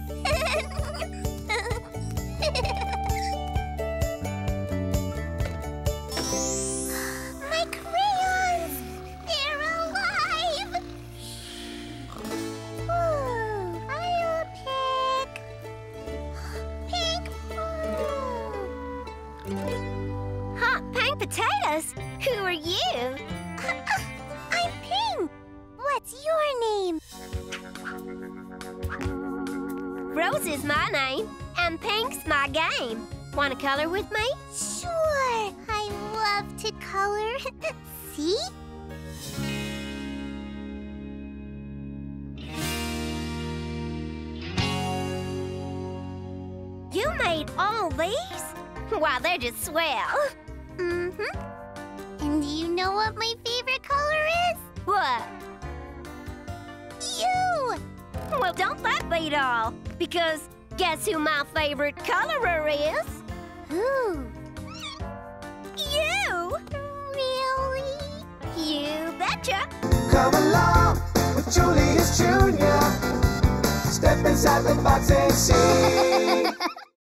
My crayons! They're alive! Ooh, I'll pick pink. Hot pink potatoes? Who are you? I'm Pink. What's your name? Rose is my name, and pink's my game. Want to color with me? Sure. I love to color. See? You made all these? Why, they're just swell. Mm-hmm. And do you know what my favorite color is? What? You! Well, don't that beat all? Because guess who my favorite colorer is? Who? You! Really? You betcha! Come along with Julius Jr. Step inside the box and see.